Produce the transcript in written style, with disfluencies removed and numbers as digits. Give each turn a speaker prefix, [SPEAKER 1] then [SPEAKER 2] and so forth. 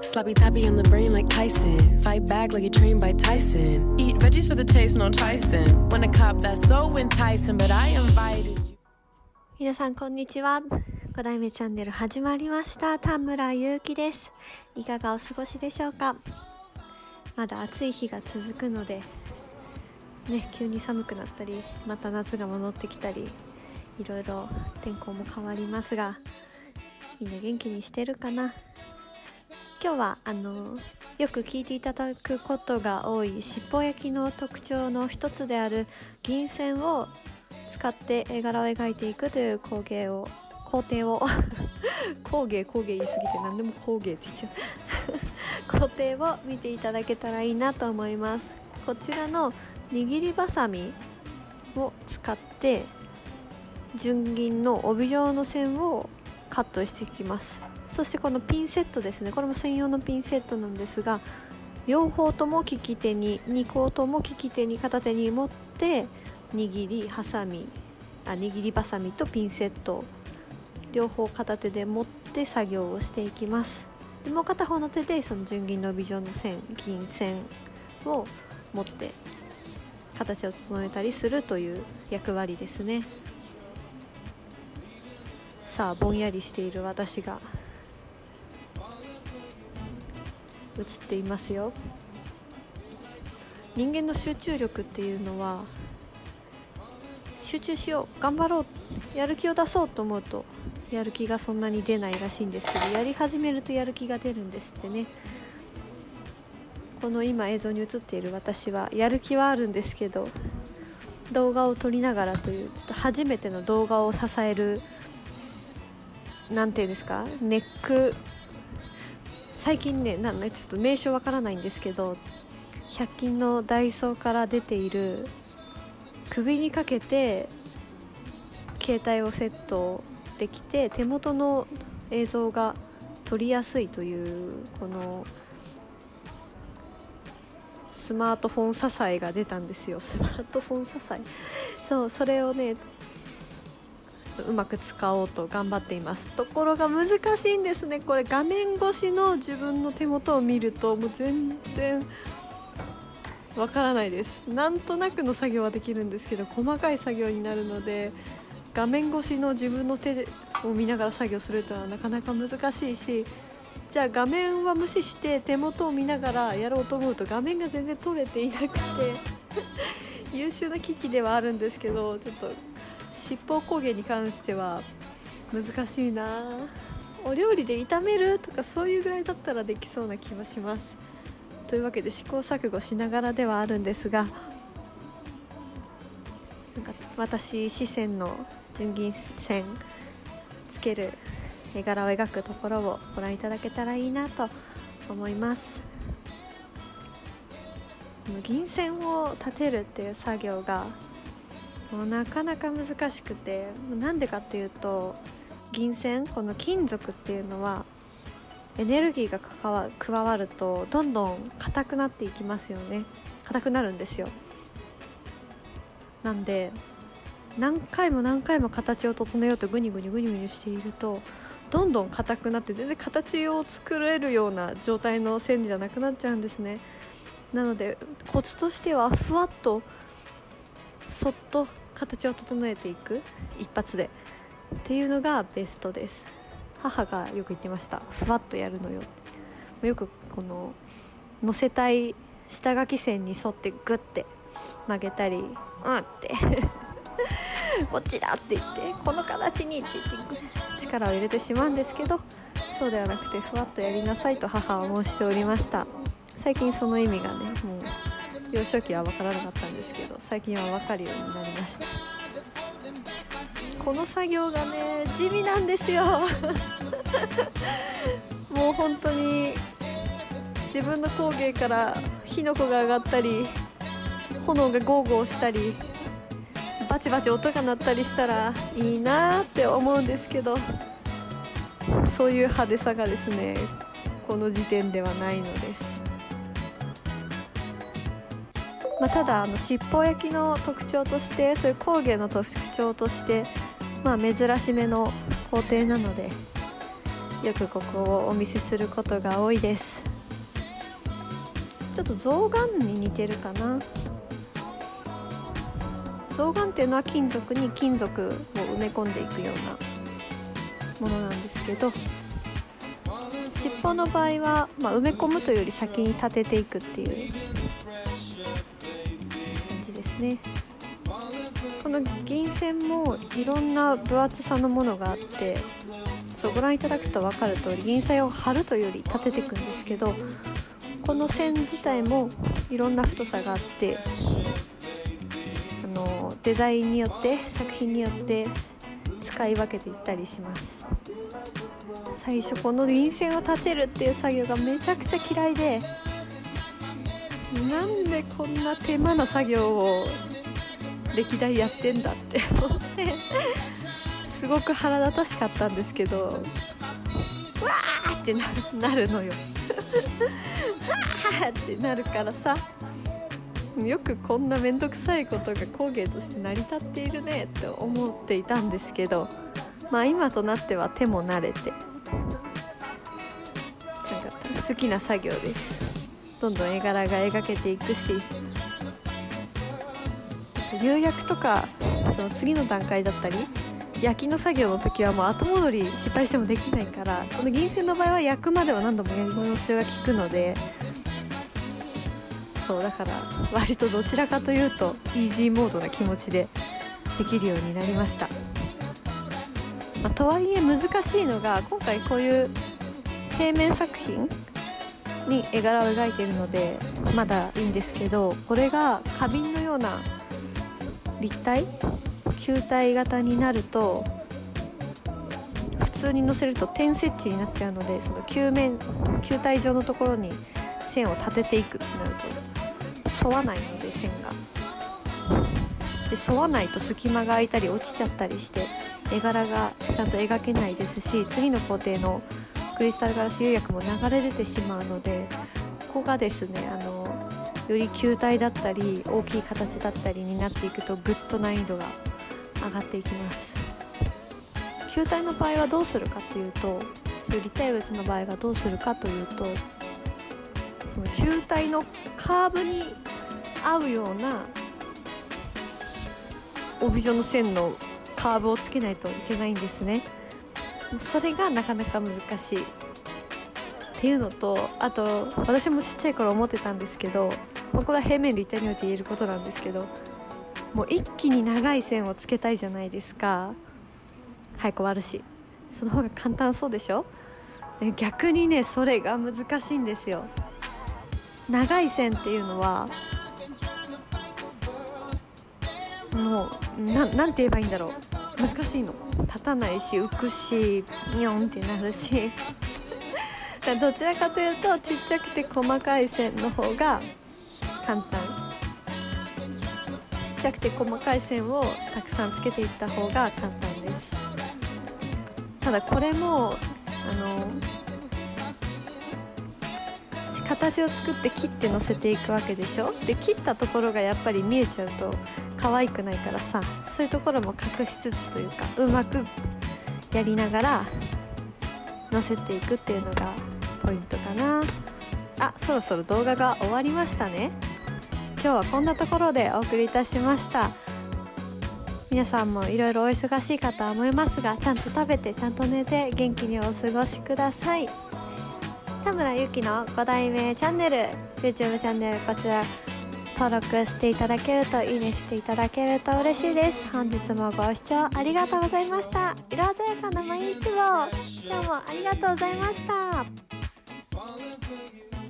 [SPEAKER 1] Sloppy toppy on the brain like Tyson. Fight back like you're trained by Tyson. Eat veggies for the taste, no Tyson. When a cop that's so enticing, but I invited you.
[SPEAKER 2] 皆さんこんにちは。5代目チャンネル始まりました。田村ゆうきです。いかがお過ごしでしょうか。まだ暑い日が続くのでね、急に寒くなったりまた夏が戻ってきたり、いろいろ天候も変わりますが、みんな元気にしてるかな。今日はよく聞いていただくことが多いしっぽ焼きの特徴の一つである銀線を使って絵柄を描いていくという工程を工芸言い過ぎて何でも工芸って言っちゃう工程を見ていただけたらいいなと思います。こちらの握りばさみを使って純銀の帯状の線をカットしていきます。そしてこのピンセットですね、これも専用のピンセットなんですが、両方とも利き手に2個とも利き手に片手に持って握りばさみとピンセット両方片手で持って作業をしていきます。でもう片方の手でその純銀の帯状の線、銀線を持って形を整えたりするという役割ですね。さあぼんやりしている私が映っていますよ。人間の集中力っていうのは、集中しよう、頑張ろう、やる気を出そうと思うとやる気がそんなに出ないらしいんですけど、やり始めるとやる気が出るんですってね。この今映像に映っている私はやる気はあるんですけど、動画を撮りながらというちょっと初めての動画を支えるなんていうんですか、ネック、最近ね、ちょっと名称わからないんですけど、100均のダイソーから出ている首にかけて携帯をセットできて手元の映像が撮りやすいというこのスマートフォン支えが出たんですよ。スマートフォン支え、そう、それをねうまく使おうと頑張っています。ところが難しいんですね。これ画面越しの自分の手元を見るともう全然わからないです。なんとなくの作業はできるんですけど、細かい作業になるので、画面越しの自分の手を見ながら作業するとはなかなか難しいし、じゃあ画面は無視して手元を見ながらやろうと思うと画面が全然撮れていなくて優秀な機器ではあるんですけど、ちょっと七宝工芸に関しては難しいな。お料理で炒めるとかそういうぐらいだったらできそうな気はします。というわけで試行錯誤しながらではあるんですが、なんか私四川の純銀線つける絵柄を描くところをご覧いただけたらいいなと思います。銀線を立てるっていう作業がもうなかなか難しくて、なんでかっていうと、銀線、この金属っていうのはエネルギーが加わるとどんどん硬くなっていきますよね。硬くなるんですよ。なんで何回も形を整えようとグニグニしているとどんどん硬くなって全然形を作れるような状態の線じゃなくなっちゃうんですね。なのでコツとしてはふわっとそっと形を整えていく、一発でっていうのがベストです。母がよく言ってました。ふわっとやるのよ。よくこの乗せたい下書き線に沿ってグッて曲げたり、ってこっちだって言ってこの形にって言って力を入れてしまうんですけど、そうではなくてふわっとやりなさいと母は申しておりました。最近その意味がね、もう幼少期は分からなかったんですけど、最近は分かるようになりました。この作業がね地味なんですよもう本当に自分の工芸から火の粉が上がったり炎がゴーゴーしたりバチバチ音が鳴ったりしたらいいなって思うんですけど、そういう派手さがですねこの時点ではないのです。ただ七宝焼きの特徴として、そういう工芸の特徴として、珍しめの工程なのでよくここをお見せすることが多いです。ちょっと象眼に似てるかな。象眼っていうのは金属に金属を埋め込んでいくようなものなんですけど、尻尾の場合は、埋め込むというより先に立てていくっていう感じですね。この銀線もいろんな分厚さのものがあって、ご覧いただくと分かる通り、銀線を貼るというより立てていくんですけど、この線自体もいろんな太さがあって、デザインによって作品によって使い分けていったりします。最初この銀線を立てるっていう作業がめちゃくちゃ嫌いで、なんでこんな手間な作業を歴代やってんだって思ってすごく腹立たしかったんですけど、わーってなるのよわーってなるからさ、よくこんなめんどくさいことが工芸として成り立っているねって思っていたんですけど、今となっては手も慣れて、なんか好きな作業です。どんどん絵柄が描けていくし、釉薬とかその次の段階だったり焼きの作業の時はもう後戻り失敗してもできないから、この銀線の場合は焼くまでは何度もやり直しが効くので、そうだから割とどちらかというとイージーモードな気持ちでできるようになりました。とはいえ難しいのが、今回こういう平面作品に絵柄を描いているのでまだいいんですけど、これが花瓶のような立体球体型になると、普通に乗せると点接地になっちゃうので、その球体状のところに線を立てていくってなると沿わないので、線がで沿わないと隙間が空いたり落ちちゃったりして絵柄がちゃんと描けないですし、次の工程のクリスタルガラス釉薬も流れ出てしまうので、ここがですねより球体だったり大きい形だったりになっていくと、ぐっと難易度が上がっていきます。球体の場合はどうするかっていうと、そういう立体物の場合はどうするかというと、その球体のカーブに合うような帯状の線のカーブをつけないといけないんですね。それがなかなか難しいっていうのと、あと私もちっちゃい頃思ってたんですけど、これは平面立体において言えることなんですけど、もう一気に長い線をつけたいじゃないですか。早く終わるし、その方が簡単そうでしょ。逆にね、それが難しいんですよ。長い線っていうのはもうなんて言えばいいんだろう、難しいの。立たないし浮くしニョンってなるしどちらかというとちっちゃくて細かい線の方が簡単。ちっちゃくて細かい線をたくさんつけていった方が簡単です。ただこれも形を作って切って乗せていくわけでしょ。で切ったところがやっぱり見えちゃうと可愛くないからさ、そういうところも隠しつつというか、うまくやりながら乗せていくっていうのがポイントかな。そろそろ動画が終わりましたね。今日はこんなところでお送りいたしました。皆さんもいろいろお忙しいかとは思いますが、ちゃんと食べてちゃんと寝て元気にお過ごしください。田村ゆきの5代目チャンネル YouTube チャンネル、こちら登録していただけると、いいねしていただけると嬉しいです。本日もご視聴ありがとうございました。色鮮やかな毎日を今日もありがとうございました。